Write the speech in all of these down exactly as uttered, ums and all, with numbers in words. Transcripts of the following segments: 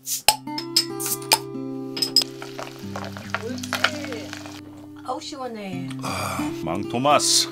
옳지. 아우 시원해. 아, 망토마스.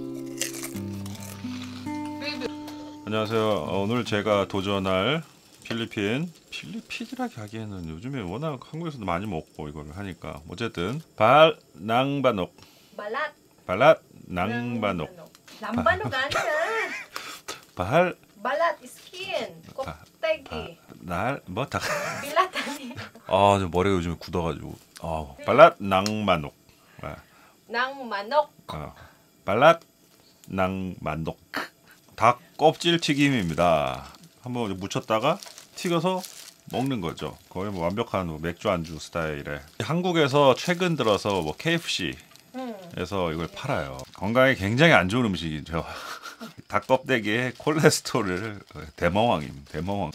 안녕하세요. 오늘 제가 도전할 필리핀 필리핀이라고 하기에는 요즘에 워낙 한국에서도 많이 먹고 이걸 하니까 어쨌든 발 낭바녹 발랏. 발랏 낭바녹 남바녹 아니야. 발 발랏 스킨 껍데기. 날뭐 다. 빌랏 아니야. 아, 저 머리가 요즘에 굳어가지고. 아, 발랏 낭바녹. 아, 낭만옥. 아, 발랏 낭바녹. 닭 껍질 튀김입니다. 한번 묻혔다가 튀겨서 먹는 거죠. 거의 뭐 완벽한 뭐 맥주 안주 스타일에. 한국에서 최근 들어서 뭐 케이에프씨에서 음. 이걸 팔아요. 건강에 굉장히 안 좋은 음식이죠. 닭 껍데기에 콜레스테롤을 대魔王입니다. 대魔王.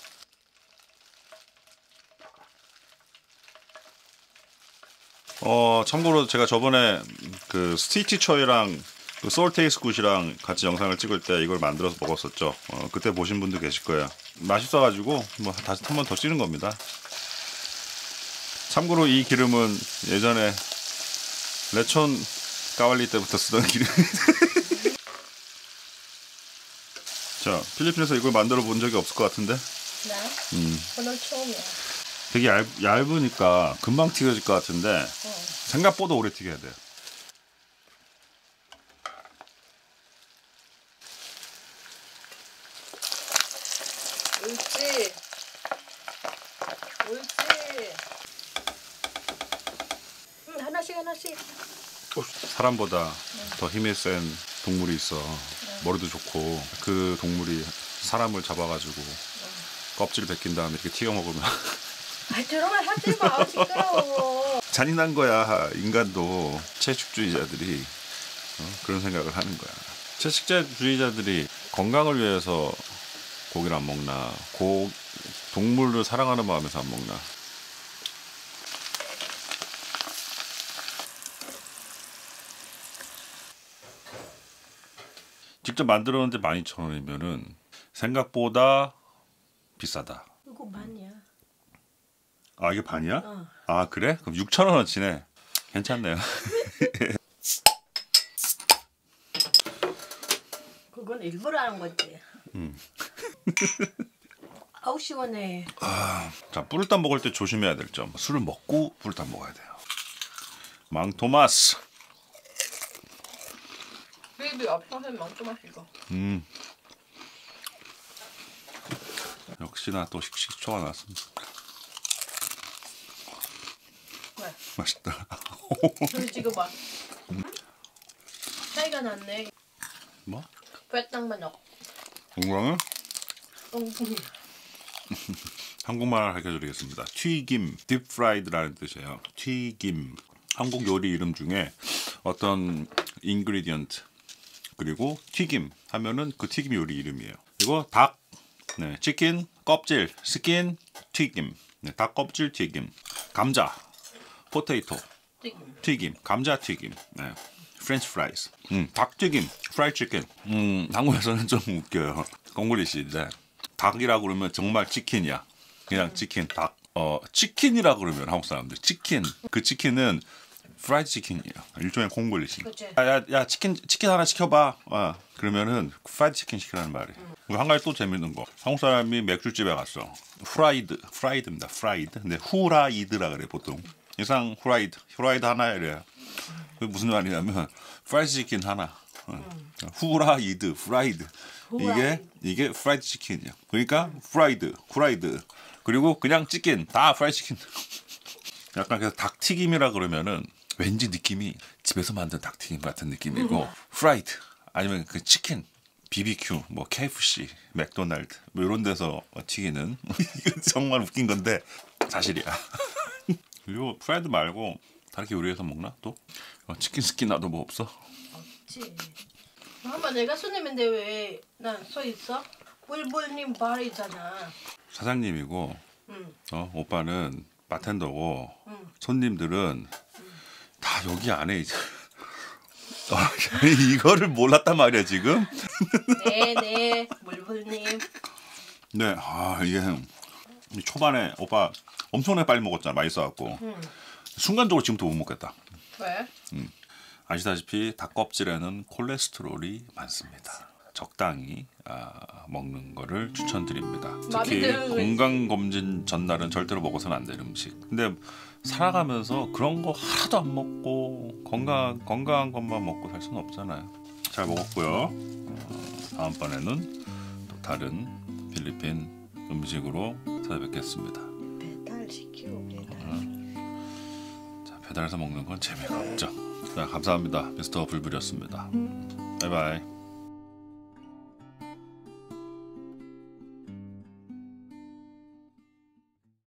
어 참고로 제가 저번에 그 스티치 처이랑 그 솔테이스 굿이랑 같이 영상을 찍을 때 이걸 만들어서 먹었었죠. 어, 그때 보신 분도 계실 거예요. 맛있어가지고 뭐 다시 한 번 더 찌는 겁니다. 참고로 이 기름은 예전에 레촌 까왈리 때부터 쓰던 기름. 자, 필리핀에서 이걸 만들어 본 적이 없을 것 같은데. 나? 음. 오늘 처음이야. 되게 얇, 얇으니까 금방 튀겨질 것 같은데 어. 생각보다 오래 튀겨야 돼요. 옳지. 옳지. 음, 하나씩 하나씩. 사람보다 더 힘이 센 동물이 있어. 머리도 좋고 그 동물이 사람을 잡아가지고 껍질 벗긴 다음에 이렇게 튀겨 먹으면 아, 저런 하지 마. 시끄러워. 잔인한 거야. 인간도 채식주의자들이 어? 그런 생각을 하는 거야. 채식주의자들이 건강을 위해서 고기를 안 먹나, 고 동물을 사랑하는 마음에서 안 먹나. 직접 만들었는데 만 이천 원이면은 생각보다 비싸다. 이거 반이야. 아, 이게 반이야? 어. 아, 그래? 그럼 육천 원어치네. 괜찮네요. 그건 일부러 하는 거지. 음. 아우 시원해. 아, 자, 뿔단 먹을 때 조심해야 될 점. 술을 먹고 뿔단 먹어야 돼요. 망토마스. 베이비 아파서 망토마스 이거. 음. 역시나 또 식초가 나왔습니다. 왜? 맛있다. 여기 지금 봐. 차이가 났네. 뭐? 뱃땅만옥. 건강은? 엉뚱이. 한국말 알려드리겠습니다. 튀김, 딥프라이드라는 뜻이에요. 튀김. 한국 요리 이름 중에 어떤 인그리디언트 그리고 튀김 하면은 그 튀김 요리 이름이에요. 그리고 닭, 네, 치킨, 껍질, 스킨, 튀김, 네, 닭 껍질 튀김, 감자, 포테이토, 튀김, 튀김, 감자 튀김, 네, 프렌치 프라이스, 음, 닭 튀김, 프라이 치킨. 음, 한국에서는 좀 웃겨요. 콩글리시인데 닭이라고 그러면 정말 치킨이야. 그냥 치킨, 닭. 어, 치킨이라 그러면 한국 사람들 치킨. 그 치킨은 프라이드 치킨이에요. 일종의 콩글리시. 야야 야, 치킨 치킨 하나 시켜봐. 어, 그러면은 프라이드 치킨 시키라는 말이에요. 음. 한 가지 또 재밌는 거. 한국 사람이 맥주집에 갔어. 프라이드, 프라이드입니다. 프라이드. 근데 후라이드라 그래 보통. 이상 후라이드, 후라이드 하나 이래요. 그게 무슨 말이냐면 프라이드 치킨 하나. 어. 음. 후라이드, 프라이드. 이게 이게 프라이드 치킨이야. 그러니까 프라이드, 후라이드. 그리고 그냥 치킨 다 프라이드 치킨. 약간 그래서 닭튀김이라 그러면은 왠지 느낌이 집에서 만든 닭튀김 같은 느낌이고 프라이드 아니면 그 치킨 비비큐 뭐 케이에프씨 맥도날드 뭐 이런 데서 튀기는 이건 정말 웃긴 건데 사실이야. 그리고 프라이드 말고 다르게 요리해서 먹나 또? 어, 치킨 스킨 나도 뭐 없어? 없지. 한번 내가 손님인데 왜 난 서 있어? 뿔뿔님 발이잖아. 사장님이고 응. 어, 오빠는 바텐더고 응. 손님들은 다 여기 안에 이제 어, 이거를 몰랐단 말이야 지금. 네네 물불님. 네, 아 이게 초반에 오빠 엄청나게 빨리 먹었잖아. 맛있어갖고 응. 순간적으로 지금부터 못 먹겠다. 왜? 아시다시피 닭 껍질에는 콜레스테롤이 많습니다. 적당히 아, 먹는 거를 추천드립니다. 많이 특히 드는 거 건강 검진 전날은 절대로 먹어서는 안 되는 음식. 근데 살아가면서 그런 거 하나도 안 먹고 건강 건강한 것만 먹고 살 수는 없잖아요. 잘 먹었고요. 어, 다음번에는 또 다른 필리핀 음식으로 찾아뵙겠습니다. 배달 시키고 배달. 자, 배달해서 먹는 건 재미가 없죠. 자, 감사합니다. 미스터 불불이었습니다. 바이바이.